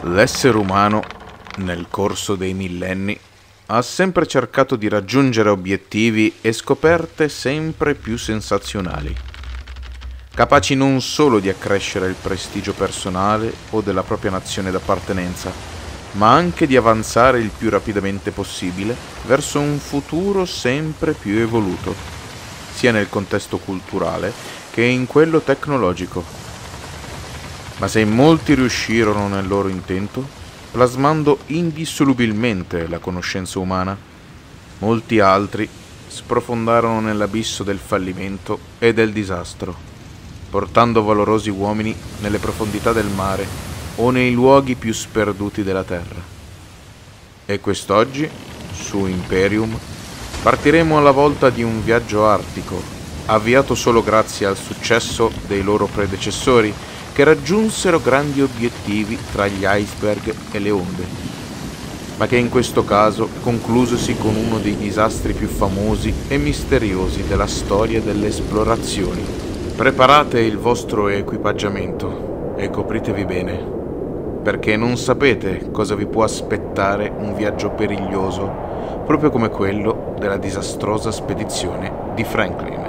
L'essere umano, nel corso dei millenni, ha sempre cercato di raggiungere obiettivi e scoperte sempre più sensazionali, capaci non solo di accrescere il prestigio personale o della propria nazione d'appartenenza, ma anche di avanzare il più rapidamente possibile verso un futuro sempre più evoluto, sia nel contesto culturale che in quello tecnologico. Ma se in molti riuscirono nel loro intento, plasmando indissolubilmente la conoscenza umana, molti altri sprofondarono nell'abisso del fallimento e del disastro, portando valorosi uomini nelle profondità del mare o nei luoghi più sperduti della terra. E quest'oggi, su Imperium, partiremo alla volta di un viaggio artico, avviato solo grazie al successo dei loro predecessori, che raggiunsero grandi obiettivi tra gli iceberg e le onde, ma che in questo caso conclusosi con uno dei disastri più famosi e misteriosi della storia delle esplorazioni. Preparate il vostro equipaggiamento e copritevi bene, perché non sapete cosa vi può aspettare un viaggio periglioso, proprio come quello della disastrosa spedizione di Franklin.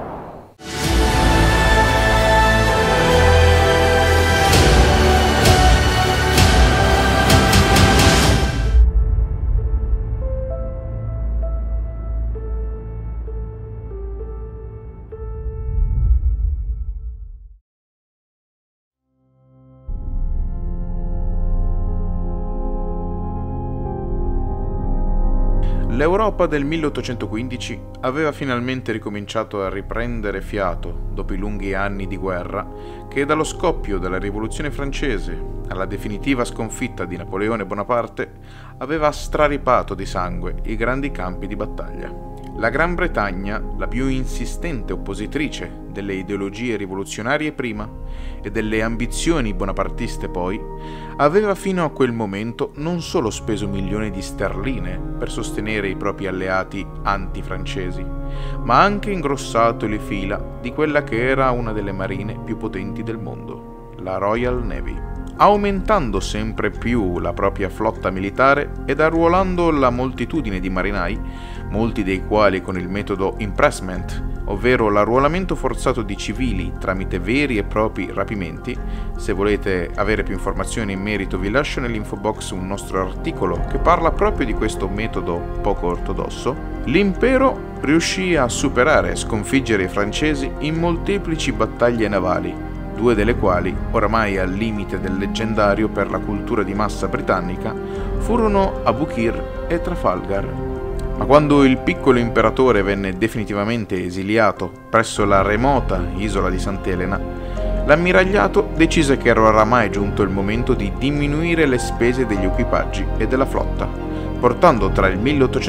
L'Europa del 1815 aveva finalmente ricominciato a riprendere fiato dopo i lunghi anni di guerra che, dallo scoppio della Rivoluzione francese alla definitiva sconfitta di Napoleone Bonaparte, aveva straripato di sangue i grandi campi di battaglia. La Gran Bretagna, la più insistente oppositrice delle ideologie rivoluzionarie prima e delle ambizioni bonapartiste poi, aveva fino a quel momento non solo speso milioni di sterline per sostenere i propri alleati antifrancesi, ma anche ingrossato le fila di quella che era una delle marine più potenti del mondo, la Royal Navy, aumentando sempre più la propria flotta militare ed arruolando la moltitudine di marinai, molti dei quali con il metodo impressment, ovvero l'arruolamento forzato di civili tramite veri e propri rapimenti. Se volete avere più informazioni in merito vi lascio nell'info box un nostro articolo che parla proprio di questo metodo poco ortodosso. L'impero riuscì a superare e sconfiggere i francesi in molteplici battaglie navali, due delle quali, oramai al limite del leggendario per la cultura di massa britannica, furono Aboukir e Trafalgar. Ma quando il piccolo imperatore venne definitivamente esiliato presso la remota isola di Sant'Elena, l'ammiragliato decise che era oramai giunto il momento di diminuire le spese degli equipaggi e della flotta, portando tra il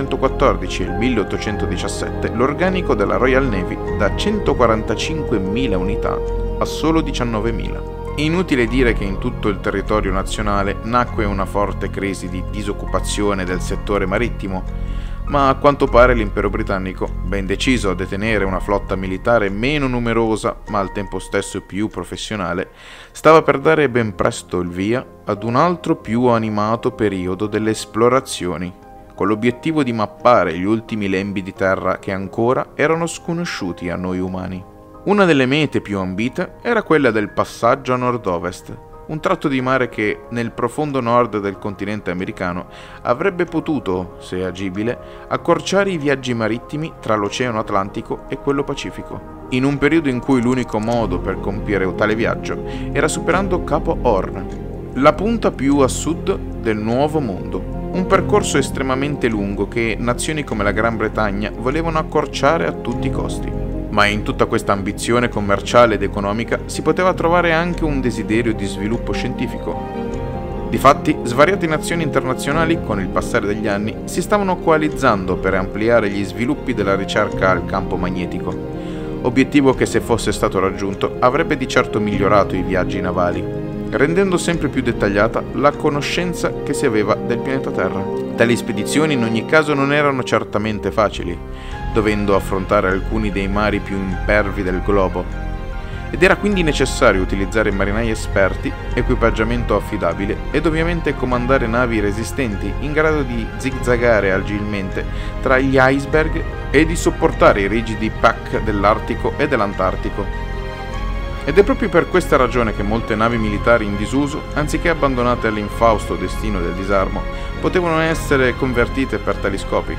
1814 e il 1817 l'organico della Royal Navy da 145.000 unità a solo 19.000. Inutile dire che in tutto il territorio nazionale nacque una forte crisi di disoccupazione del settore marittimo, ma a quanto pare l'impero britannico, ben deciso a detenere una flotta militare meno numerosa ma al tempo stesso più professionale, stava per dare ben presto il via ad un altro più animato periodo delle esplorazioni, con l'obiettivo di mappare gli ultimi lembi di terra che ancora erano sconosciuti a noi umani. Una delle mete più ambite era quella del passaggio a nord-ovest, un tratto di mare che, nel profondo nord del continente americano, avrebbe potuto, se agibile, accorciare i viaggi marittimi tra l'Oceano Atlantico e quello Pacifico, in un periodo in cui l'unico modo per compiere tale viaggio era superando Capo Horn, la punta più a sud del Nuovo Mondo, un percorso estremamente lungo che nazioni come la Gran Bretagna volevano accorciare a tutti i costi. Ma in tutta questa ambizione commerciale ed economica si poteva trovare anche un desiderio di sviluppo scientifico. Difatti, svariate nazioni internazionali, con il passare degli anni, si stavano coalizzando per ampliare gli sviluppi della ricerca al campo magnetico, obiettivo che, se fosse stato raggiunto, avrebbe di certo migliorato i viaggi navali, rendendo sempre più dettagliata la conoscenza che si aveva del pianeta Terra. Tali spedizioni in ogni caso non erano certamente facili, dovendo affrontare alcuni dei mari più impervi del globo, ed era quindi necessario utilizzare marinai esperti, equipaggiamento affidabile ed ovviamente comandare navi resistenti in grado di zigzagare agilmente tra gli iceberg e di sopportare i rigidi pack dell'Artico e dell'Antartico. Ed è proprio per questa ragione che molte navi militari in disuso, anziché abbandonate all'infausto destino del disarmo, potevano essere convertite per tali scopi.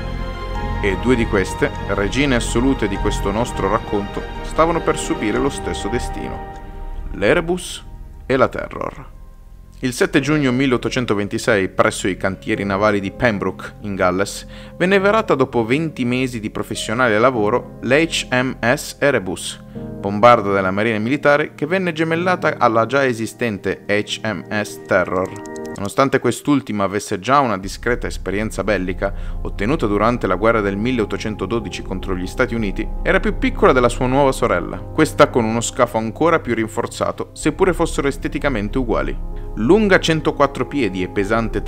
E due di queste, regine assolute di questo nostro racconto, stavano per subire lo stesso destino: l'Erebus e la Terror. Il 7 giugno 1826, presso i cantieri navali di Pembroke, in Galles, venne varata dopo 20 mesi di professionale lavoro l'HMS Erebus, bombarda della Marina Militare che venne gemellata alla già esistente HMS Terror. Nonostante quest'ultima avesse già una discreta esperienza bellica, ottenuta durante la guerra del 1812 contro gli Stati Uniti, era più piccola della sua nuova sorella, questa con uno scafo ancora più rinforzato, seppure fossero esteticamente uguali. Lunga 104 piedi e pesante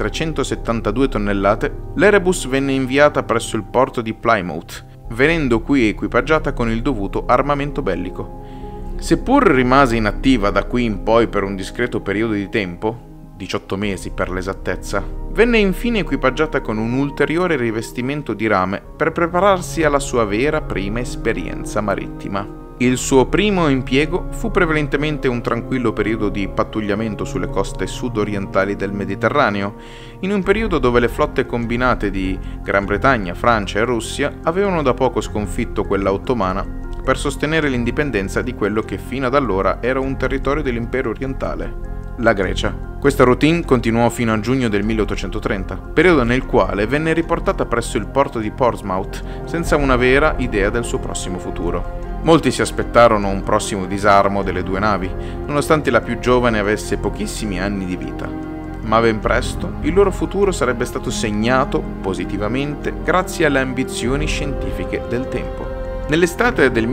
372 tonnellate, l'Erebus venne inviata presso il porto di Plymouth, venendo qui equipaggiata con il dovuto armamento bellico. Seppur rimase inattiva da qui in poi per un discreto periodo di tempo, 18 mesi per l'esattezza, venne infine equipaggiata con un ulteriore rivestimento di rame per prepararsi alla sua vera prima esperienza marittima. Il suo primo impiego fu prevalentemente un tranquillo periodo di pattugliamento sulle coste sud-orientali del Mediterraneo, in un periodo dove le flotte combinate di Gran Bretagna, Francia e Russia avevano da poco sconfitto quella ottomana per sostenere l'indipendenza di quello che fino ad allora era un territorio dell'impero orientale, la Grecia. Questa routine continuò fino a giugno del 1830, periodo nel quale venne riportata presso il porto di Portsmouth senza una vera idea del suo prossimo futuro. Molti si aspettarono un prossimo disarmo delle due navi, nonostante la più giovane avesse pochissimi anni di vita. Ma ben presto il loro futuro sarebbe stato segnato positivamente grazie alle ambizioni scientifiche del tempo. Nell'estate del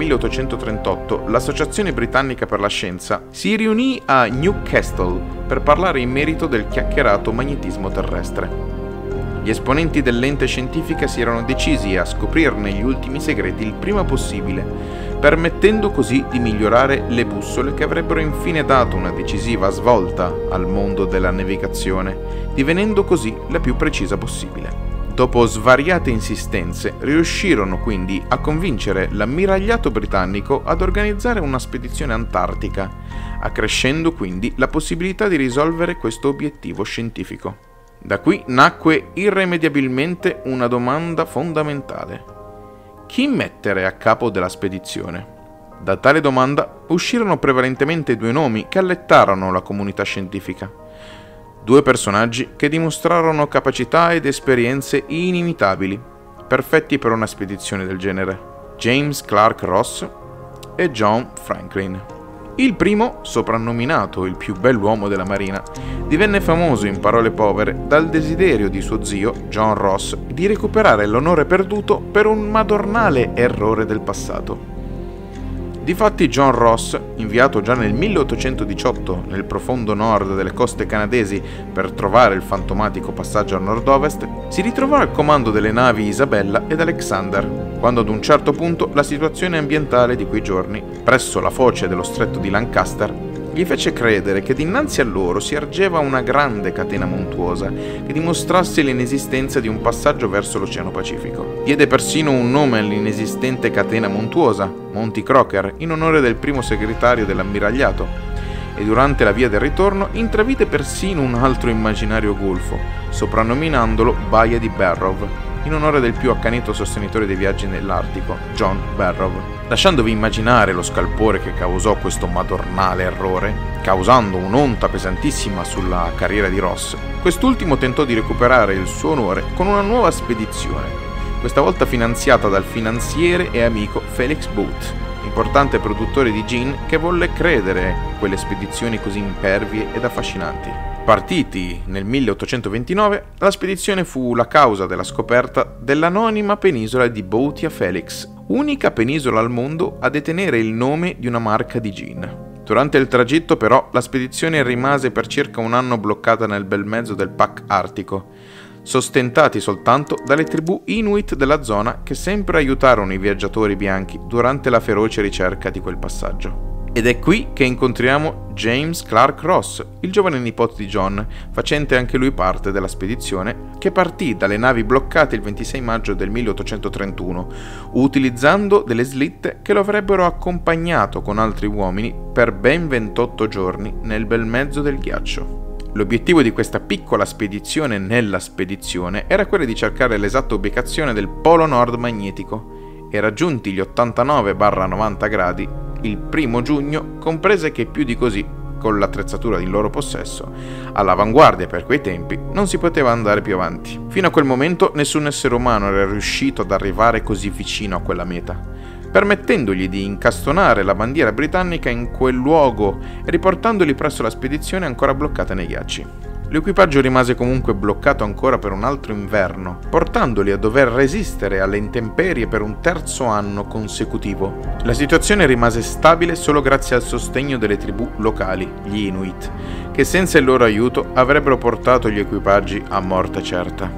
1838 l'Associazione Britannica per la Scienza si riunì a Newcastle per parlare in merito del chiacchierato magnetismo terrestre. Gli esponenti dell'ente scientifica si erano decisi a scoprirne gli ultimi segreti il prima possibile, permettendo così di migliorare le bussole che avrebbero infine dato una decisiva svolta al mondo della navigazione, divenendo così la più precisa possibile. Dopo svariate insistenze, riuscirono quindi a convincere l'ammiragliato britannico ad organizzare una spedizione antartica, accrescendo quindi la possibilità di risolvere questo obiettivo scientifico. Da qui nacque irrimediabilmente una domanda fondamentale: chi mettere a capo della spedizione? Da tale domanda uscirono prevalentemente due nomi che allettarono la comunità scientifica. Due personaggi che dimostrarono capacità ed esperienze inimitabili, perfetti per una spedizione del genere: James Clark Ross e John Franklin. Il primo, soprannominato il più bell'uomo della marina, divenne famoso in parole povere dal desiderio di suo zio, John Ross, di recuperare l'onore perduto per un madornale errore del passato. Difatti John Ross, inviato già nel 1818 nel profondo nord delle coste canadesi per trovare il fantomatico passaggio a nord-ovest, si ritrovò al comando delle navi Isabella ed Alexander, quando ad un certo punto la situazione ambientale di quei giorni, presso la foce dello stretto di Lancaster, gli fece credere che dinanzi a loro si ergeva una grande catena montuosa che dimostrasse l'inesistenza di un passaggio verso l'Oceano Pacifico. Diede persino un nome all'inesistente catena montuosa, Monty Crocker, in onore del primo segretario dell'ammiragliato, e durante la via del ritorno intravide persino un altro immaginario golfo, soprannominandolo Baia di Barrow, in onore del più accanito sostenitore dei viaggi nell'Artico, John Barrow. Lasciandovi immaginare lo scalpore che causò questo madornale errore, causando un'onta pesantissima sulla carriera di Ross, quest'ultimo tentò di recuperare il suo onore con una nuova spedizione, questa volta finanziata dal finanziere e amico Felix Booth, importante produttore di gin che volle credere quelle spedizioni così impervie ed affascinanti. Partiti nel 1829, la spedizione fu la causa della scoperta dell'anonima penisola di Boothia Felix, unica penisola al mondo a detenere il nome di una marca di gin. Durante il tragitto però la spedizione rimase per circa un anno bloccata nel bel mezzo del pack artico, sostentati soltanto dalle tribù Inuit della zona che sempre aiutarono i viaggiatori bianchi durante la feroce ricerca di quel passaggio. Ed è qui che incontriamo James Clark Ross, il giovane nipote di John, facente anche lui parte della spedizione, che partì dalle navi bloccate il 26 maggio del 1831, utilizzando delle slitte che lo avrebbero accompagnato con altri uomini per ben 28 giorni nel bel mezzo del ghiaccio. L'obiettivo di questa piccola spedizione nella spedizione era quello di cercare l'esatta ubicazione del Polo Nord magnetico e raggiunti gli 89-90 gradi, il 1 giugno comprese che più di così, con l'attrezzatura in loro possesso, all'avanguardia per quei tempi, non si poteva andare più avanti. Fino a quel momento nessun essere umano era riuscito ad arrivare così vicino a quella meta, permettendogli di incastonare la bandiera britannica in quel luogo e riportandoli presso la spedizione ancora bloccata nei ghiacci. L'equipaggio rimase comunque bloccato ancora per un altro inverno, portandoli a dover resistere alle intemperie per un terzo anno consecutivo. La situazione rimase stabile solo grazie al sostegno delle tribù locali, gli Inuit, che senza il loro aiuto avrebbero portato gli equipaggi a morte certa.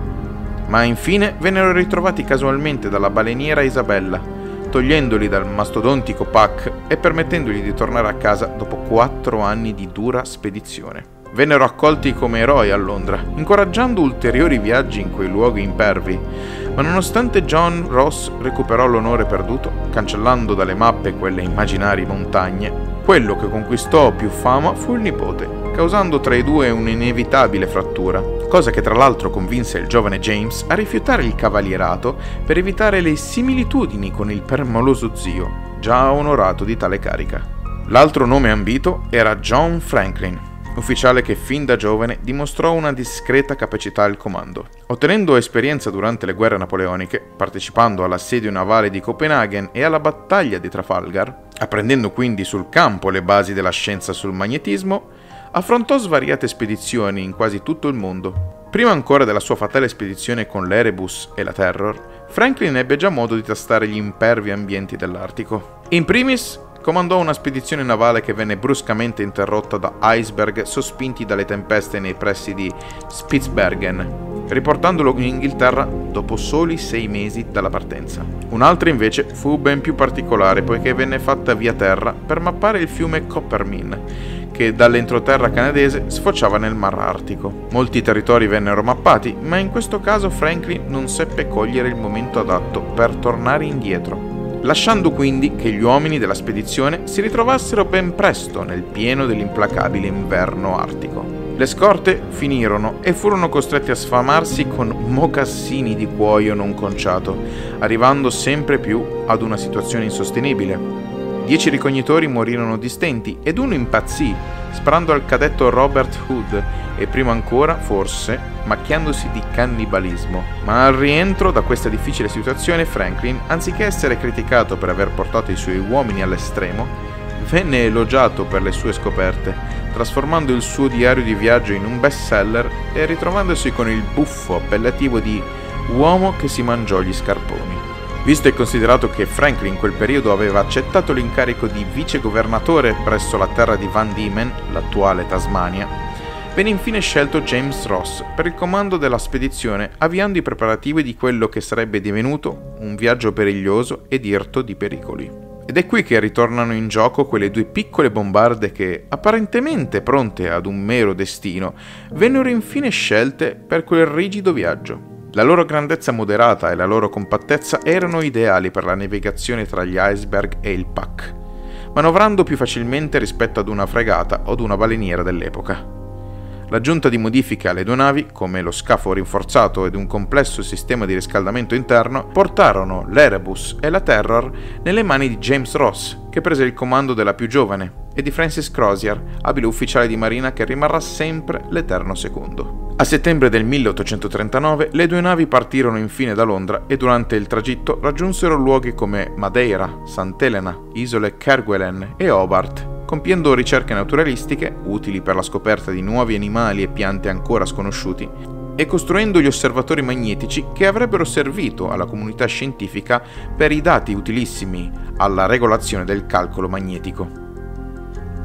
Ma infine vennero ritrovati casualmente dalla baleniera Isabella, togliendoli dal mastodontico pack e permettendogli di tornare a casa dopo 4 anni di dura spedizione. Vennero accolti come eroi a Londra, incoraggiando ulteriori viaggi in quei luoghi impervi, ma nonostante John Ross recuperò l'onore perduto, cancellando dalle mappe quelle immaginarie montagne, quello che conquistò più fama fu il nipote, causando tra i due un'inevitabile frattura, cosa che tra l'altro convinse il giovane James a rifiutare il cavalierato per evitare le similitudini con il permaloso zio, già onorato di tale carica. L'altro nome ambito era John Franklin, ufficiale che fin da giovane dimostrò una discreta capacità al comando. Ottenendo esperienza durante le guerre napoleoniche, partecipando all'assedio navale di Copenaghen e alla battaglia di Trafalgar, apprendendo quindi sul campo le basi della scienza sul magnetismo, affrontò svariate spedizioni in quasi tutto il mondo. Prima ancora della sua fatale spedizione con l'Erebus e la Terror, Franklin ebbe già modo di tastare gli impervi ambienti dell'Artico. In primis, comandò una spedizione navale che venne bruscamente interrotta da iceberg sospinti dalle tempeste nei pressi di Spitsbergen, riportandolo in Inghilterra dopo soli 6 mesi dalla partenza. Un'altra invece fu ben più particolare, poiché venne fatta via terra per mappare il fiume Coppermine, che dall'entroterra canadese sfociava nel Mar Artico. Molti territori vennero mappati, ma in questo caso Franklin non seppe cogliere il momento adatto per tornare indietro, lasciando quindi che gli uomini della spedizione si ritrovassero ben presto nel pieno dell'implacabile inverno artico. Le scorte finirono e furono costretti a sfamarsi con mocassini di cuoio non conciato, arrivando sempre più ad una situazione insostenibile. 10 ricognitori morirono di stenti ed uno impazzì, sparando al cadetto Robert Hood e prima ancora, forse, macchiandosi di cannibalismo. Ma al rientro da questa difficile situazione Franklin, anziché essere criticato per aver portato i suoi uomini all'estremo, venne elogiato per le sue scoperte, trasformando il suo diario di viaggio in un bestseller e ritrovandosi con il buffo appellativo di uomo che si mangiò gli scarponi. Visto e considerato che Franklin in quel periodo aveva accettato l'incarico di vicegovernatore presso la terra di Van Diemen, l'attuale Tasmania, venne infine scelto James Ross per il comando della spedizione, avviando i preparativi di quello che sarebbe divenuto un viaggio periglioso ed irto di pericoli. Ed è qui che ritornano in gioco quelle 2 piccole bombarde che, apparentemente pronte ad un mero destino, vennero infine scelte per quel rigido viaggio. La loro grandezza moderata e la loro compattezza erano ideali per la navigazione tra gli iceberg e il pack, manovrando più facilmente rispetto ad una fregata o ad una baleniera dell'epoca. L'aggiunta di modifiche alle 2 navi, come lo scafo rinforzato ed un complesso sistema di riscaldamento interno, portarono l'Erebus e la Terror nelle mani di James Ross, che prese il comando della più giovane, e di Francis Crozier, abile ufficiale di marina che rimarrà sempre l'eterno secondo. A settembre del 1839 le 2 navi partirono infine da Londra e durante il tragitto raggiunsero luoghi come Madeira, Sant'Elena, isole Kerguelen e Hobart, compiendo ricerche naturalistiche, utili per la scoperta di nuovi animali e piante ancora sconosciuti, e costruendo gli osservatori magnetici che avrebbero servito alla comunità scientifica per i dati utilissimi alla regolazione del calcolo magnetico.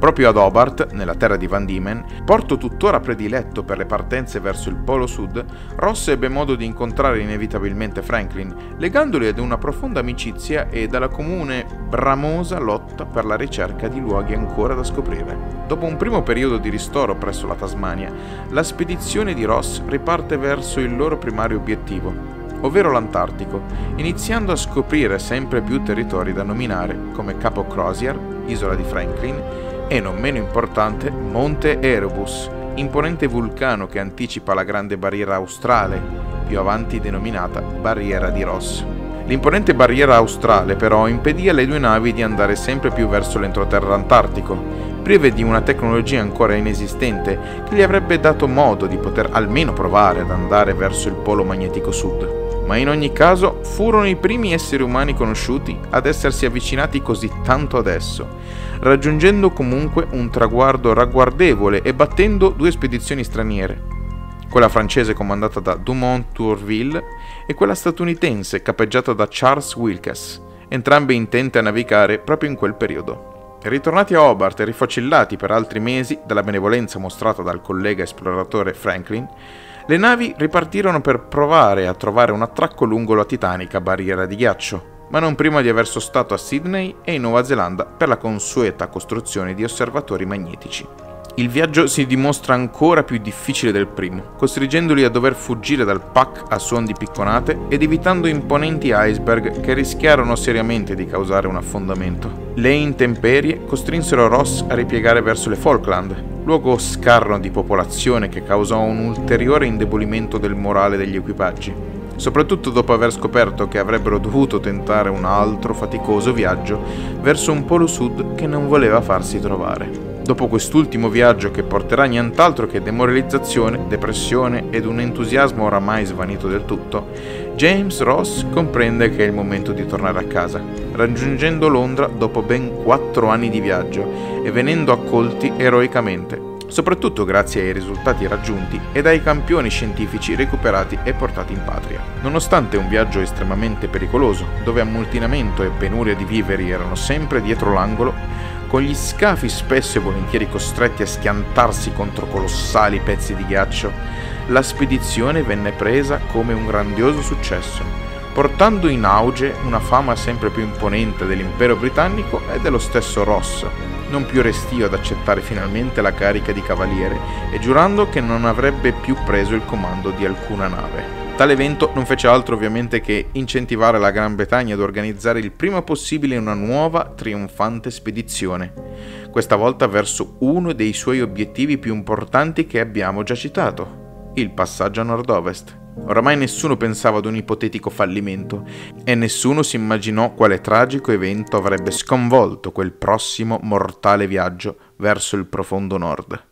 Proprio ad Hobart, nella terra di Van Diemen, porto tuttora prediletto per le partenze verso il Polo Sud, Ross ebbe modo di incontrare inevitabilmente Franklin, legandoli ad una profonda amicizia e dalla comune bramosa lotta per la ricerca di luoghi ancora da scoprire. Dopo un primo periodo di ristoro presso la Tasmania, la spedizione di Ross riparte verso il loro primario obiettivo, ovvero l'Antartico, iniziando a scoprire sempre più territori da nominare come Capo Crozier, isola di Franklin, e non meno importante Monte Erebus, imponente vulcano che anticipa la Grande Barriera Australe, più avanti denominata Barriera di Ross. L'imponente barriera australe però impedì alle due navi di andare sempre più verso l'entroterra antartico, prive di una tecnologia ancora inesistente che gli avrebbe dato modo di poter almeno provare ad andare verso il polo magnetico sud. Ma in ogni caso furono i primi esseri umani conosciuti ad essersi avvicinati così tanto ad esso, raggiungendo comunque un traguardo ragguardevole e battendo due spedizioni straniere, quella francese comandata da Dumont-D'Urville e quella statunitense capeggiata da Charles Wilkes, entrambe intente a navigare proprio in quel periodo. Ritornati a Hobart e rifocillati per altri mesi dalla benevolenza mostrata dal collega esploratore Franklin, le navi ripartirono per provare a trovare un attracco lungo la titanica barriera di ghiaccio, ma non prima di aver sostato a Sydney e in Nuova Zelanda per la consueta costruzione di osservatori magnetici. Il viaggio si dimostra ancora più difficile del primo, costringendoli a dover fuggire dal pack a suon di picconate ed evitando imponenti iceberg che rischiarono seriamente di causare un affondamento. Le intemperie costrinsero Ross a ripiegare verso le Falkland, luogo scarno di popolazione che causò un ulteriore indebolimento del morale degli equipaggi, soprattutto dopo aver scoperto che avrebbero dovuto tentare un altro faticoso viaggio verso un polo sud che non voleva farsi trovare. Dopo quest'ultimo viaggio che porterà nient'altro che demoralizzazione, depressione ed un entusiasmo oramai svanito del tutto, James Ross comprende che è il momento di tornare a casa, raggiungendo Londra dopo ben 4 anni di viaggio e venendo accolti eroicamente, soprattutto grazie ai risultati raggiunti e dai campioni scientifici recuperati e portati in patria. Nonostante un viaggio estremamente pericoloso, dove ammutinamento e penuria di viveri erano sempre dietro l'angolo, con gli scafi spesso e volentieri costretti a schiantarsi contro colossali pezzi di ghiaccio, la spedizione venne presa come un grandioso successo, portando in auge una fama sempre più imponente dell'impero britannico e dello stesso Ross, non più restio ad accettare finalmente la carica di cavaliere e giurando che non avrebbe più preso il comando di alcuna nave. Tale evento non fece altro ovviamente che incentivare la Gran Bretagna ad organizzare il prima possibile una nuova trionfante spedizione, questa volta verso uno dei suoi obiettivi più importanti che abbiamo già citato, il passaggio a nord-ovest. Oramai nessuno pensava ad un ipotetico fallimento e nessuno si immaginò quale tragico evento avrebbe sconvolto quel prossimo mortale viaggio verso il profondo nord.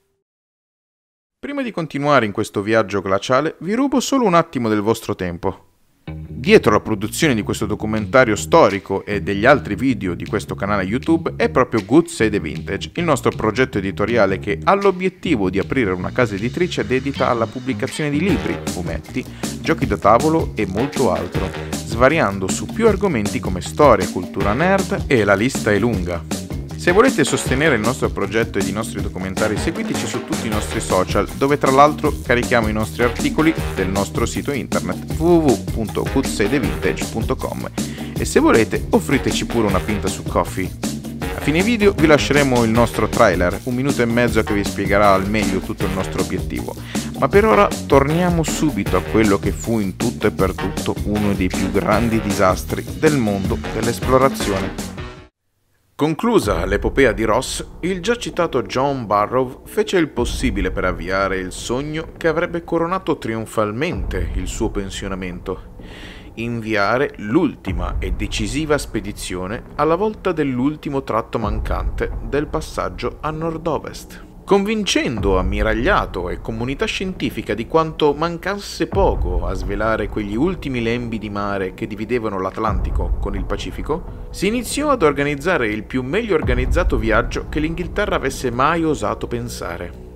Prima di continuare in questo viaggio glaciale, vi rubo solo un attimo del vostro tempo. Dietro la produzione di questo documentario storico e degli altri video di questo canale YouTube è proprio Good Save the Vintage, il nostro progetto editoriale che ha l'obiettivo di aprire una casa editrice dedita alla pubblicazione di libri, fumetti, giochi da tavolo e molto altro, svariando su più argomenti come storia, cultura nerd e la lista è lunga. Se volete sostenere il nostro progetto ed i nostri documentari, seguiteci su tutti i nostri social, dove tra l'altro carichiamo i nostri articoli del nostro sito internet www.goodsavethevintage.com e se volete offriteci pure una pinta su Ko-fi. A fine video vi lasceremo il nostro trailer, 1 minuto e mezzo che vi spiegherà al meglio tutto il nostro obiettivo, ma per ora torniamo subito a quello che fu in tutto e per tutto uno dei più grandi disastri del mondo dell'esplorazione. Conclusa l'epopea di Ross, il già citato John Barrow fece il possibile per avviare il sogno che avrebbe coronato trionfalmente il suo pensionamento: inviare l'ultima e decisiva spedizione alla volta dell'ultimo tratto mancante del passaggio a nord-ovest, convincendo ammiragliato e comunità scientifica di quanto mancasse poco a svelare quegli ultimi lembi di mare che dividevano l'Atlantico con il Pacifico. Si iniziò ad organizzare il più meglio organizzato viaggio che l'Inghilterra avesse mai osato pensare.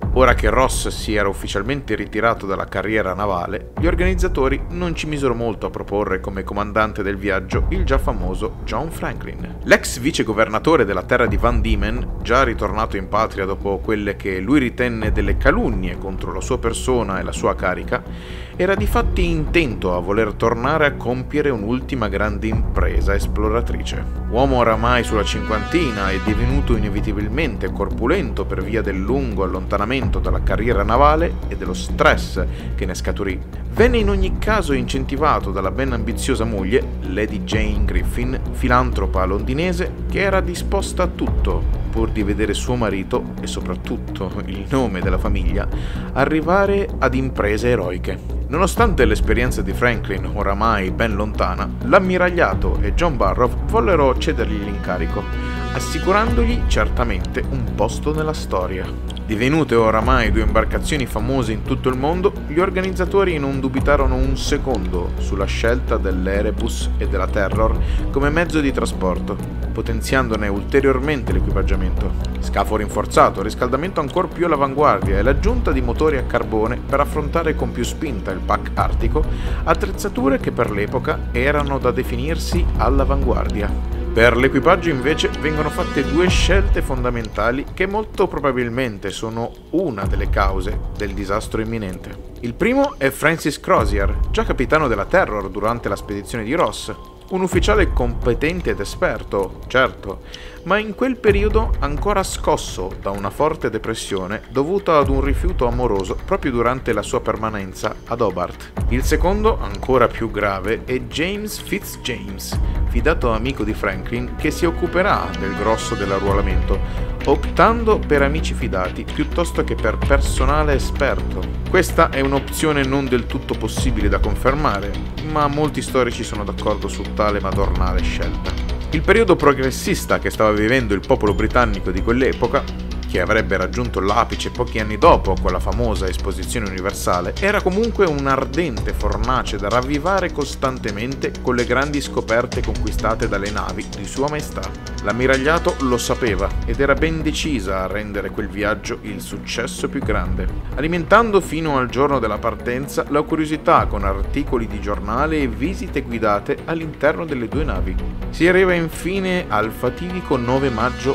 Ora che Ross si era ufficialmente ritirato dalla carriera navale, gli organizzatori non ci misero molto a proporre come comandante del viaggio il già famoso John Franklin. L'ex vicegovernatore della terra di Van Diemen, già ritornato in patria dopo quelle che lui ritenne delle calunnie contro la sua persona e la sua carica, era difatti intento a voler tornare a compiere un'ultima grande impresa esploratrice. Uomo oramai sulla cinquantina e divenuto inevitabilmente corpulento per via del lungo allontanamento dalla carriera navale e dello stress che ne scaturì, venne in ogni caso incentivato dalla ben ambiziosa moglie, Lady Jane Griffin, filantropa londinese che era disposta a tutto pur di vedere suo marito, e soprattutto il nome della famiglia, arrivare ad imprese eroiche. Nonostante l'esperienza di Franklin oramai ben lontana, l'ammiragliato e John Barrow vollero cedergli l'incarico, assicurandogli certamente un posto nella storia. Divenute oramai due imbarcazioni famose in tutto il mondo, gli organizzatori non dubitarono un secondo sulla scelta dell'Erebus e della Terror come mezzo di trasporto, potenziandone ulteriormente l'equipaggiamento. Scafo rinforzato, riscaldamento ancor più all'avanguardia e l'aggiunta di motori a carbone per affrontare con più spinta il pack artico, attrezzature che per l'epoca erano da definirsi all'avanguardia. Per l'equipaggio invece vengono fatte due scelte fondamentali che molto probabilmente sono una delle cause del disastro imminente. Il primo è Francis Crozier, già capitano della Terror durante la spedizione di Ross, un ufficiale competente ed esperto, certo, ma in quel periodo ancora scosso da una forte depressione dovuta ad un rifiuto amoroso proprio durante la sua permanenza ad Hobart. Il secondo, ancora più grave, è James Fitzjames, fidato amico di Franklin che si occuperà del grosso dell'arruolamento, optando per amici fidati piuttosto che per personale esperto. Questa è un'opzione non del tutto possibile da confermare, ma molti storici sono d'accordo su tale madornale scelta. Il periodo progressista che stava vivendo il popolo britannico di quell'epoca, che avrebbe raggiunto l'apice pochi anni dopo con la famosa Esposizione Universale, era comunque un'ardente fornace da ravvivare costantemente con le grandi scoperte conquistate dalle navi di Sua Maestà. L'ammiragliato lo sapeva ed era ben decisa a rendere quel viaggio il successo più grande, alimentando fino al giorno della partenza la curiosità con articoli di giornale e visite guidate all'interno delle due navi. Si arriva infine al fatidico 9 maggio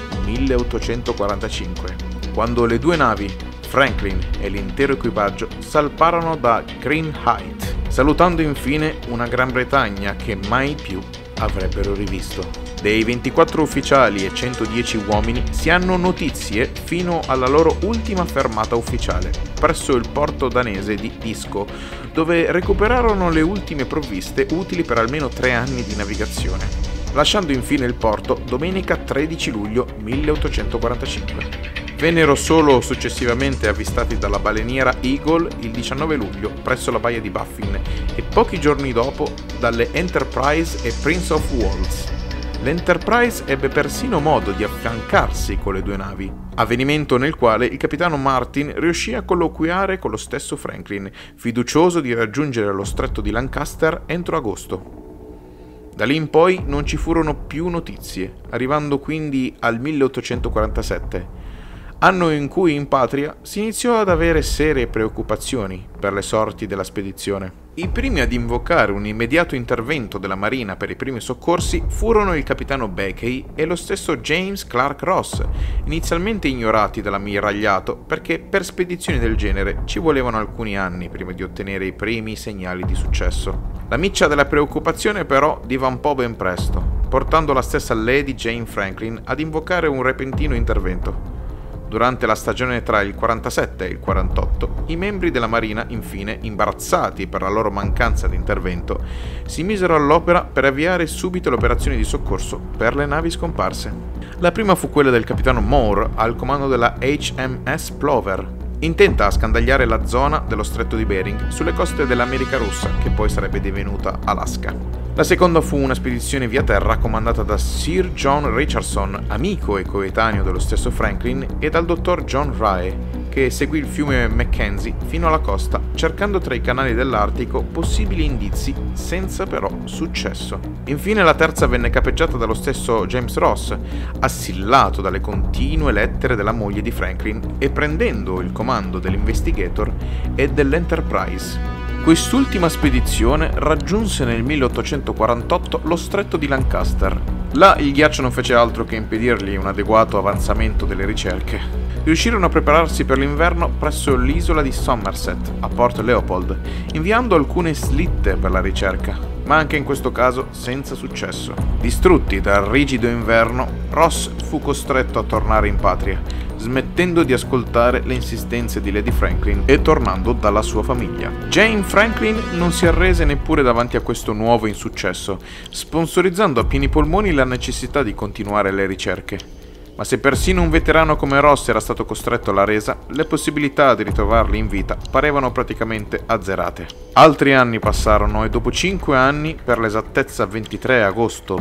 1845, quando le due navi, Franklin e l'intero equipaggio, salparono da Greenhithe, salutando infine una Gran Bretagna che mai più avrebbero rivisto. Dei 24 ufficiali e 110 uomini si hanno notizie fino alla loro ultima fermata ufficiale, presso il porto danese di Isco, dove recuperarono le ultime provviste utili per almeno 3 anni di navigazione, lasciando infine il porto domenica 13 luglio 1845. Vennero solo successivamente avvistati dalla baleniera Eagle il 19 luglio presso la baia di Baffin e pochi giorni dopo dalle Enterprise e Prince of Wales. L'Enterprise ebbe persino modo di affiancarsi con le due navi, avvenimento nel quale il capitano Martin riuscì a colloquiare con lo stesso Franklin, fiducioso di raggiungere lo stretto di Lancaster entro agosto. Da lì in poi non ci furono più notizie, arrivando quindi al 1847, anno in cui in patria si iniziò ad avere serie preoccupazioni per le sorti della spedizione. I primi ad invocare un immediato intervento della Marina per i primi soccorsi furono il capitano Beckey e lo stesso James Clark Ross, inizialmente ignorati dall'ammiragliato perché per spedizioni del genere ci volevano alcuni anni prima di ottenere i primi segnali di successo. La miccia della preoccupazione però divampò ben presto, portando la stessa Lady Jane Franklin ad invocare un repentino intervento. Durante la stagione tra il 47 e il 48, i membri della Marina, infine, imbarazzati per la loro mancanza di intervento, si misero all'opera per avviare subito le operazioni di soccorso per le navi scomparse. La prima fu quella del capitano Moore al comando della HMS Plover, intenta a scandagliare la zona dello stretto di Bering sulle coste dell'America russa, che poi sarebbe divenuta Alaska. La seconda fu una spedizione via terra comandata da Sir John Richardson, amico e coetaneo dello stesso Franklin, e dal dottor John Rae, che seguì il fiume Mackenzie fino alla costa, cercando tra i canali dell'Artico possibili indizi, senza però successo. Infine la terza venne capeggiata dallo stesso James Ross, assillato dalle continue lettere della moglie di Franklin e prendendo il comando dell'Investigator e dell'Enterprise. Quest'ultima spedizione raggiunse nel 1848 lo stretto di Lancaster. Là il ghiaccio non fece altro che impedirgli un adeguato avanzamento delle ricerche. Riuscirono a prepararsi per l'inverno presso l'isola di Somerset, a Port Leopold, inviando alcune slitte per la ricerca, ma anche in questo caso senza successo. Distrutti dal rigido inverno, Ross fu costretto a tornare in patria, smettendo di ascoltare le insistenze di Lady Franklin e tornando dalla sua famiglia. Jane Franklin non si arrese neppure davanti a questo nuovo insuccesso, sponsorizzando a pieni polmoni la necessità di continuare le ricerche. Ma se persino un veterano come Ross era stato costretto alla resa, le possibilità di ritrovarli in vita parevano praticamente azzerate. Altri anni passarono e dopo 5 anni, per l'esattezza 23 agosto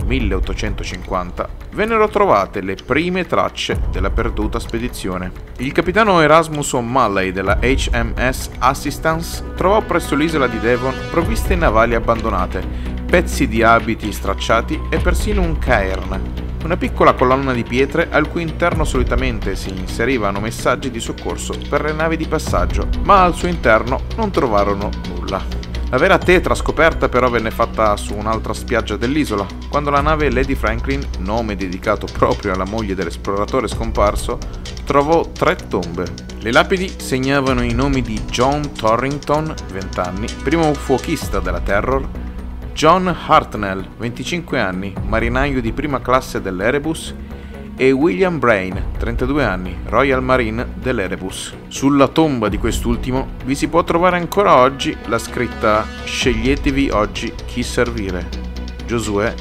1850, vennero trovate le prime tracce della perduta spedizione. Il capitano Erasmus O'Malley della HMS Assistance trovò presso l'isola di Devon provviste navali abbandonate, pezzi di abiti stracciati e persino un cairn, una piccola colonna di pietre al cui interno solitamente si inserivano messaggi di soccorso per le navi di passaggio, ma al suo interno non trovarono nulla. La vera tetra scoperta però venne fatta su un'altra spiaggia dell'isola, quando la nave Lady Franklin, nome dedicato proprio alla moglie dell'esploratore scomparso, trovò 3 tombe. Le lapidi segnavano i nomi di John Torrington, 20 anni, primo fuochista della Terror, John Hartnell, 25 anni, marinaio di prima classe dell'Erebus, e William Brain, 32 anni, Royal Marine dell'Erebus. Sulla tomba di quest'ultimo vi si può trovare ancora oggi la scritta «Sceglietevi oggi chi servire». Giosuè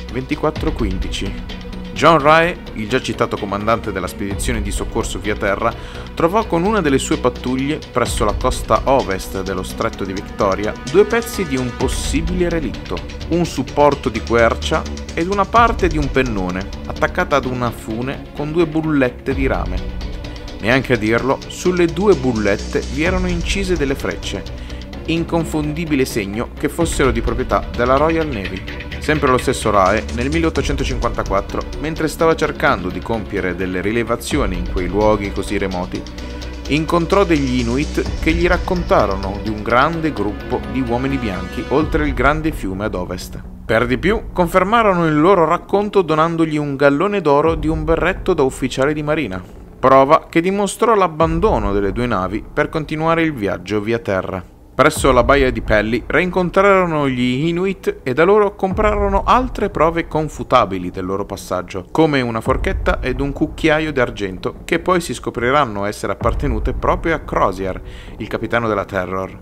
24:15. John Rae, il già citato comandante della spedizione di soccorso via terra, trovò con una delle sue pattuglie, presso la costa ovest dello stretto di Victoria, 2 pezzi di un possibile relitto, un supporto di quercia ed una parte di un pennone, attaccata ad una fune con 2 bullette di rame. Neanche a dirlo, sulle 2 bullette vi erano incise delle frecce, inconfondibile segno che fossero di proprietà della Royal Navy. Sempre lo stesso Rae, nel 1854, mentre stava cercando di compiere delle rilevazioni in quei luoghi così remoti, incontrò degli Inuit che gli raccontarono di un grande gruppo di uomini bianchi oltre il grande fiume ad ovest. Per di più, confermarono il loro racconto donandogli un gallone d'oro di un berretto da ufficiale di marina, prova che dimostrò l'abbandono delle 2 navi per continuare il viaggio via terra. Presso la baia di Pelly reincontrarono gli Inuit e da loro comprarono altre prove confutabili del loro passaggio, come una forchetta ed un cucchiaio d'argento che poi si scopriranno essere appartenute proprio a Crozier, il capitano della Terror.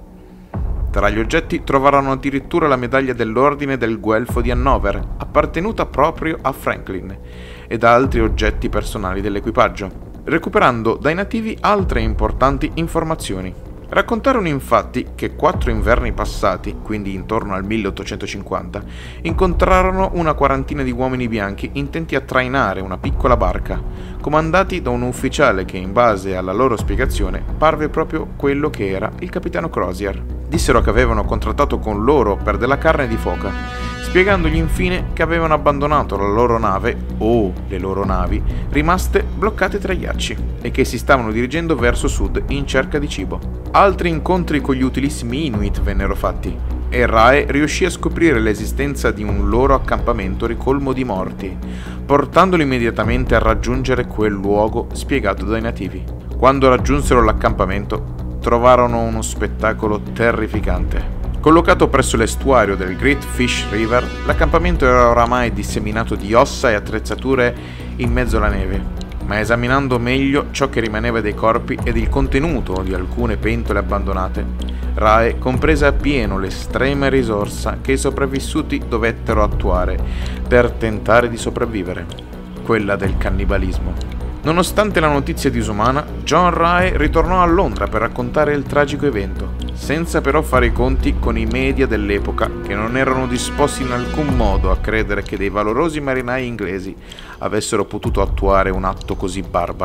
Tra gli oggetti trovarono addirittura la medaglia dell'Ordine del Guelfo di Hannover, appartenuta proprio a Franklin, ed altri oggetti personali dell'equipaggio, recuperando dai nativi altre importanti informazioni. Raccontarono infatti che 4 inverni passati, quindi intorno al 1850, incontrarono una quarantina di uomini bianchi intenti a trainare una piccola barca, comandati da un ufficiale che, in base alla loro spiegazione, parve proprio quello che era il capitano Crozier. Dissero che avevano contrattato con loro per della carne di foca, spiegandogli infine che avevano abbandonato la loro nave, o le loro navi, rimaste bloccate tra i ghiacci, e che si stavano dirigendo verso sud in cerca di cibo. Altri incontri con gli utilissimi Inuit vennero fatti, e Rae riuscì a scoprire l'esistenza di un loro accampamento ricolmo di morti, portandolo immediatamente a raggiungere quel luogo spiegato dai nativi. Quando raggiunsero l'accampamento, trovarono uno spettacolo terrificante. Collocato presso l'estuario del Great Fish River, l'accampamento era oramai disseminato di ossa e attrezzature in mezzo alla neve, ma esaminando meglio ciò che rimaneva dei corpi ed il contenuto di alcune pentole abbandonate, Rae comprese appieno l'estrema risorsa che i sopravvissuti dovettero attuare per tentare di sopravvivere, quella del cannibalismo. Nonostante la notizia disumana, John Rae ritornò a Londra per raccontare il tragico evento, senza però fare i conti con i media dell'epoca che non erano disposti in alcun modo a credere che dei valorosi marinai inglesi avessero potuto attuare un atto così barbaro.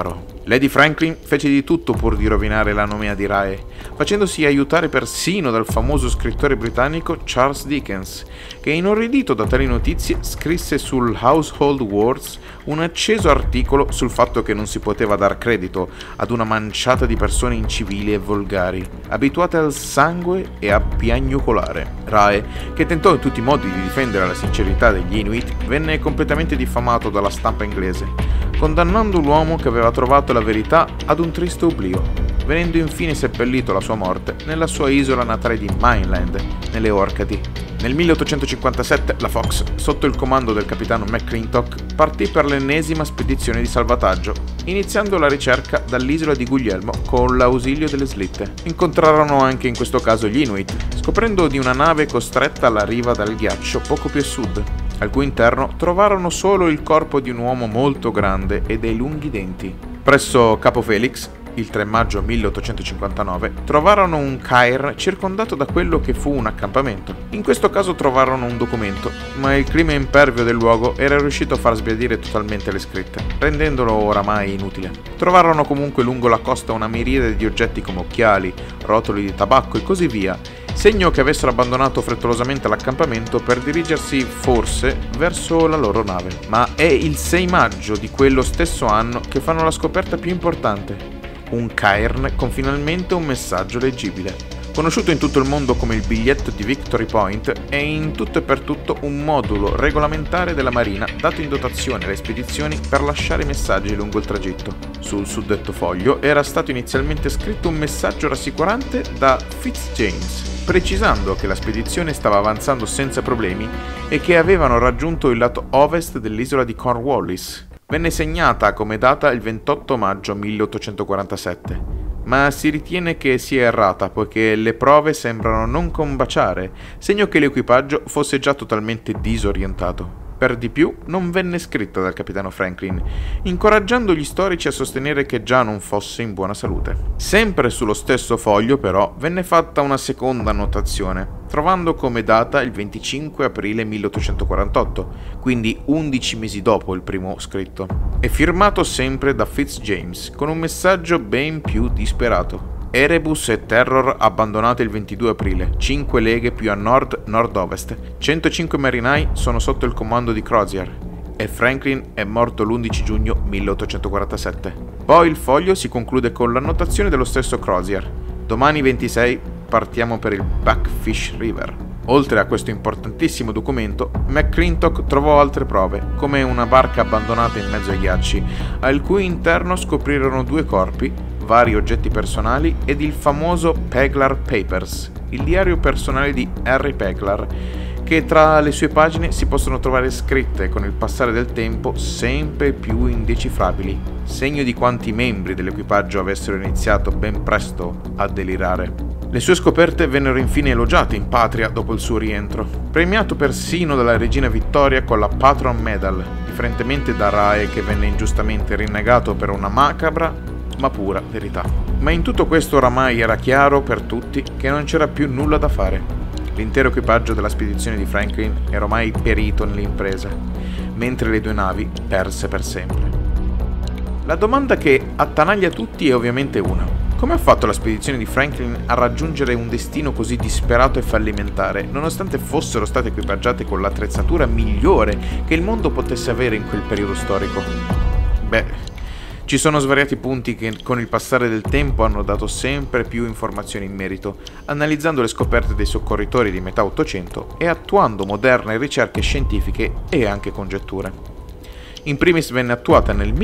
Lady Franklin fece di tutto pur di rovinare la nomea di Rae, facendosi aiutare persino dal famoso scrittore britannico Charles Dickens, che inorridito da tali notizie scrisse sul Household Words un acceso articolo sul fatto che non si poteva dar credito ad una manciata di persone incivili e volgari, abituate al sangue e a piagnucolare. Rae, che tentò in tutti i modi di difendere la sincerità degli Inuit, venne completamente diffamato dalla stampa inglese, condannando l'uomo che aveva trovato la verità ad un triste oblio, venendo infine seppellito alla sua morte nella sua isola natale di Mainland, nelle Orcadi. Nel 1857 la Fox, sotto il comando del capitano McClintock, partì per l'ennesima spedizione di salvataggio, iniziando la ricerca dall'isola di Guglielmo con l'ausilio delle slitte. Incontrarono anche in questo caso gli Inuit, scoprendo di una nave costretta alla riva dal ghiaccio poco più a sud, al cui interno trovarono solo il corpo di un uomo molto grande e dei lunghi denti. Presso Capo Felix, il 3 maggio 1859, trovarono un cairn circondato da quello che fu un accampamento. In questo caso trovarono un documento, ma il clima impervio del luogo era riuscito a far sbiadire totalmente le scritte, rendendolo oramai inutile. Trovarono comunque lungo la costa una miriade di oggetti come occhiali, rotoli di tabacco e così via, segno che avessero abbandonato frettolosamente l'accampamento per dirigersi forse verso la loro nave. Ma è il 6 maggio di quello stesso anno che fanno la scoperta più importante: un cairn con finalmente un messaggio leggibile. Conosciuto in tutto il mondo come il biglietto di Victory Point, è in tutto e per tutto un modulo regolamentare della Marina dato in dotazione alle spedizioni per lasciare messaggi lungo il tragitto. Sul suddetto foglio era stato inizialmente scritto un messaggio rassicurante da Fitzjames, precisando che la spedizione stava avanzando senza problemi e che avevano raggiunto il lato ovest dell'isola di Cornwallis. Venne segnata come data il 28 maggio 1847, ma si ritiene che sia errata poiché le prove sembrano non combaciare, segno che l'equipaggio fosse già totalmente disorientato. Per di più, non venne scritta dal capitano Franklin, incoraggiando gli storici a sostenere che già non fosse in buona salute. Sempre sullo stesso foglio, però, venne fatta una seconda annotazione, trovando come data il 25 aprile 1848, quindi 11 mesi dopo il primo scritto, e firmato sempre da Fitzjames, con un messaggio ben più disperato. Erebus e Terror abbandonate il 22 aprile, 5 leghe più a nord-nord-ovest, 105 marinai sono sotto il comando di Crozier e Franklin è morto l'11 giugno 1847. Poi il foglio si conclude con l'annotazione dello stesso Crozier: domani 26 partiamo per il Blackfish River. Oltre a questo importantissimo documento, McClintock trovò altre prove, come una barca abbandonata in mezzo ai ghiacci, al cui interno scoprirono 2 corpi, vari oggetti personali ed il famoso Peglar Papers, il diario personale di Harry Peglar, che tra le sue pagine si possono trovare scritte con il passare del tempo sempre più indecifrabili, segno di quanti membri dell'equipaggio avessero iniziato ben presto a delirare. Le sue scoperte vennero infine elogiate in patria dopo il suo rientro, premiato persino dalla regina Vittoria con la Patron Medal, differentemente da Rae che venne ingiustamente rinnegato per una macabra ma pura verità. Ma in tutto questo oramai era chiaro per tutti che non c'era più nulla da fare. L'intero equipaggio della spedizione di Franklin era ormai perito nell'impresa, mentre le 2 navi perse per sempre. La domanda che attanaglia tutti è ovviamente una: come ha fatto la spedizione di Franklin a raggiungere un destino così disperato e fallimentare, nonostante fossero state equipaggiate con l'attrezzatura migliore che il mondo potesse avere in quel periodo storico? Beh, ci sono svariati punti che con il passare del tempo hanno dato sempre più informazioni in merito, analizzando le scoperte dei soccorritori di metà Ottocento e attuando moderne ricerche scientifiche e anche congetture. In primis venne attuata nel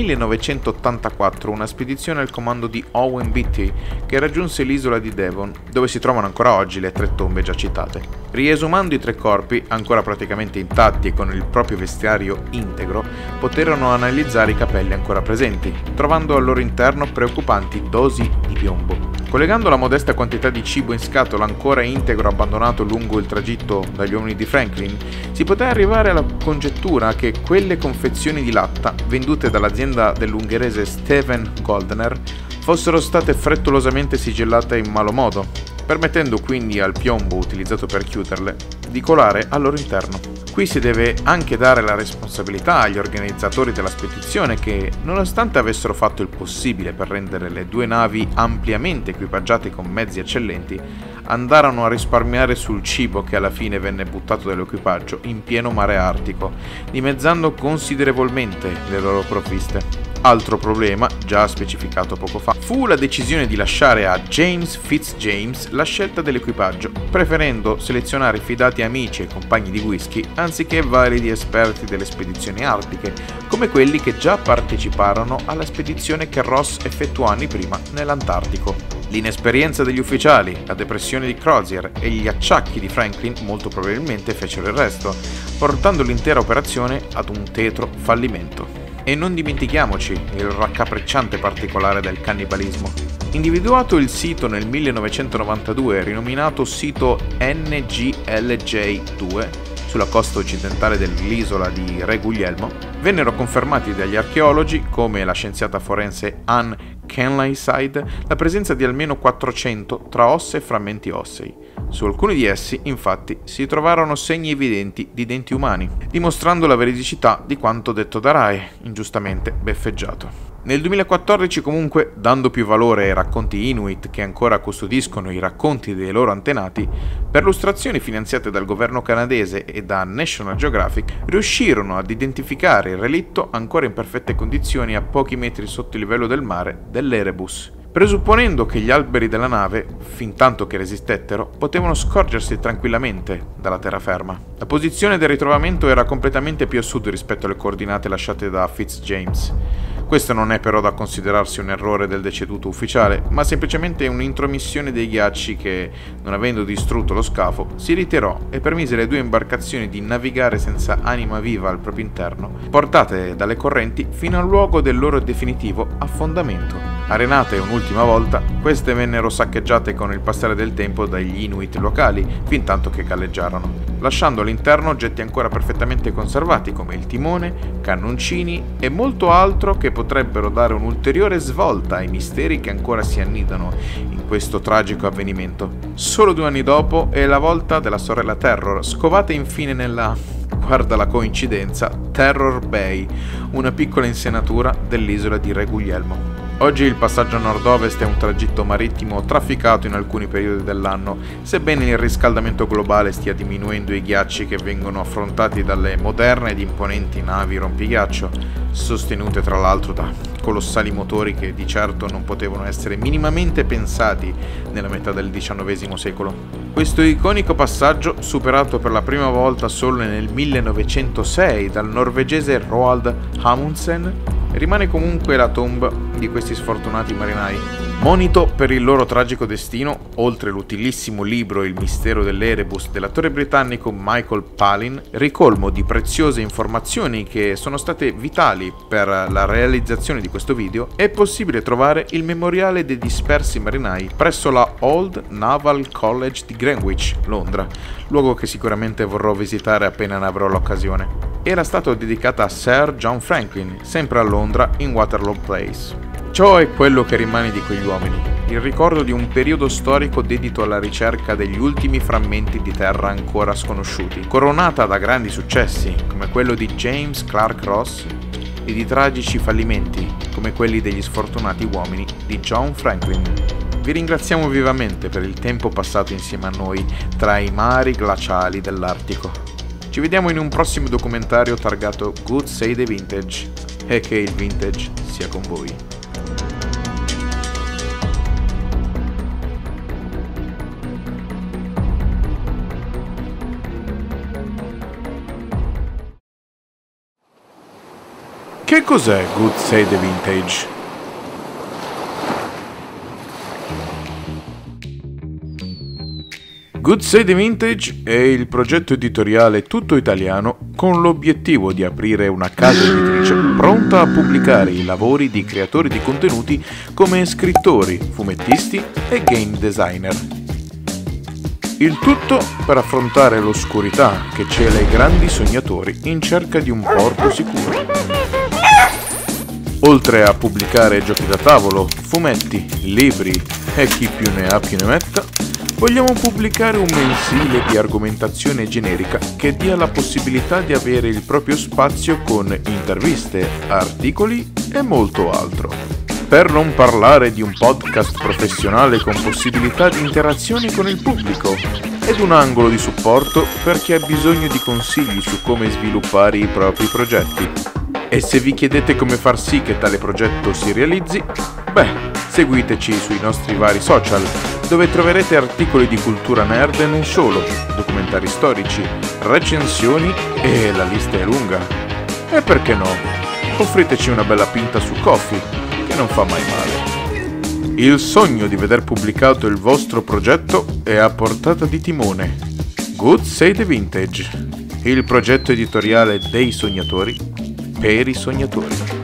1984 una spedizione al comando di Owen Beatty che raggiunse l'isola di Devon, dove si trovano ancora oggi le 3 tombe già citate. Riesumando i 3 corpi, ancora praticamente intatti e con il proprio vestiario integro, poterono analizzare i capelli ancora presenti, trovando al loro interno preoccupanti dosi di piombo. Collegando la modesta quantità di cibo in scatola ancora integro abbandonato lungo il tragitto dagli uomini di Franklin, si poté arrivare alla congettura che quelle confezioni di latta, vendute dall'azienda dell'ungherese Steven Goldner, fossero state frettolosamente sigillate in malo modo, permettendo quindi al piombo utilizzato per chiuderle di colare al loro interno. Qui si deve anche dare la responsabilità agli organizzatori della spedizione che, nonostante avessero fatto il possibile per rendere le due navi ampiamente equipaggiate con mezzi eccellenti, andarono a risparmiare sul cibo che alla fine venne buttato dall'equipaggio in pieno mare artico, dimezzando considerevolmente le loro provviste. Altro problema, già specificato poco fa, fu la decisione di lasciare a James Fitzjames la scelta dell'equipaggio, preferendo selezionare fidati amici e compagni di whisky anziché validi esperti delle spedizioni artiche, come quelli che già parteciparono alla spedizione che Ross effettuò anni prima nell'Antartico. L'inesperienza degli ufficiali, la depressione di Crozier e gli acciacchi di Franklin molto probabilmente fecero il resto, portando l'intera operazione ad un tetro fallimento. E non dimentichiamoci il raccapricciante particolare del cannibalismo. Individuato il sito nel 1992, rinominato sito NGLJ2, sulla costa occidentale dell'isola di Re Guglielmo, vennero confermati dagli archeologi, come la scienziata forense Anne Kenleyside, la presenza di almeno 400 tra ossa e frammenti ossei. Su alcuni di essi, infatti, si trovarono segni evidenti di denti umani, dimostrando la veridicità di quanto detto da Rae, ingiustamente beffeggiato. Nel 2014, comunque, dando più valore ai racconti Inuit che ancora custodiscono i racconti dei loro antenati, perlustrazioni finanziate dal governo canadese e da National Geographic riuscirono ad identificare il relitto ancora in perfette condizioni a pochi metri sotto il livello del mare dell'Erebus. Presupponendo che gli alberi della nave, fintanto che resistettero, potevano scorgersi tranquillamente dalla terraferma. La posizione del ritrovamento era completamente più a sud rispetto alle coordinate lasciate da Fitzjames. Questo non è però da considerarsi un errore del deceduto ufficiale, ma semplicemente un'intromissione dei ghiacci che, non avendo distrutto lo scafo, si ritirò e permise alle due imbarcazioni di navigare senza anima viva al proprio interno, portate dalle correnti fino al luogo del loro definitivo affondamento. Arenate un'ultima volta, queste vennero saccheggiate con il passare del tempo dagli Inuit locali, fintanto che galleggiarono, lasciando all'interno oggetti ancora perfettamente conservati come il timone, cannoncini e molto altro che potrebbero dare un'ulteriore svolta ai misteri che ancora si annidano in questo tragico avvenimento. Solo 2 anni dopo è la volta della sorella Terror, scovata infine nella, guarda la coincidenza, Terror Bay, una piccola insenatura dell'isola di Re Guglielmo. Oggi il passaggio a nord-ovest è un tragitto marittimo trafficato in alcuni periodi dell'anno, sebbene il riscaldamento globale stia diminuendo i ghiacci che vengono affrontati dalle moderne ed imponenti navi rompighiaccio, sostenute tra l'altro da colossali motori che di certo non potevano essere minimamente pensati nella metà del XIX secolo. Questo iconico passaggio, superato per la prima volta solo nel 1906 dal norvegese Roald Amundsen, rimane comunque la tomba di questi sfortunati marinai. Monito per il loro tragico destino, oltre l'utilissimo libro Il mistero dell'Erebus dell'attore britannico Michael Palin, ricolmo di preziose informazioni che sono state vitali per la realizzazione di questo video, è possibile trovare il memoriale dei dispersi marinai presso la Old Naval College di Greenwich, Londra, luogo che sicuramente vorrò visitare appena ne avrò l'occasione. Era stato dedicata a Sir John Franklin, sempre a Londra, in Waterloo Place. Ciò è quello che rimane di quegli uomini, il ricordo di un periodo storico dedito alla ricerca degli ultimi frammenti di terra ancora sconosciuti, coronata da grandi successi come quello di James Clark Ross e di tragici fallimenti come quelli degli sfortunati uomini di John Franklin. Vi ringraziamo vivamente per il tempo passato insieme a noi tra i mari glaciali dell'Artico. Ci vediamo in un prossimo documentario targato God Save the Vintage e che il vintage sia con voi. Che cos'è God Save the Vintage? God Save the Vintage è il progetto editoriale tutto italiano con l'obiettivo di aprire una casa editrice pronta a pubblicare i lavori di creatori di contenuti come scrittori, fumettisti e game designer. Il tutto per affrontare l'oscurità che cela i grandi sognatori in cerca di un porto sicuro. Oltre a pubblicare giochi da tavolo, fumetti, libri e chi più ne ha più ne metta, Vogliamo pubblicare un mensile di argomentazione generica che dia la possibilità di avere il proprio spazio con interviste, articoli e molto altro. Per non parlare di un podcast professionale con possibilità di interazione con il pubblico ed un angolo di supporto per chi ha bisogno di consigli su come sviluppare i propri progetti. E se vi chiedete come far sì che tale progetto si realizzi, seguiteci sui nostri vari social, dove troverete articoli di cultura nerd e non solo, documentari storici, recensioni e la lista è lunga. E perché no? Offriteci una bella pinta su Ko-fi, che non fa mai male. Il sogno di veder pubblicato il vostro progetto è a portata di timone. Good Say the Vintage, il progetto editoriale dei sognatori per i sognatori.